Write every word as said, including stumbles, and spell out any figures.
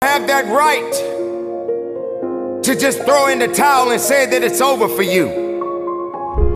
have that right to just throw in the towel and say that it's over for you.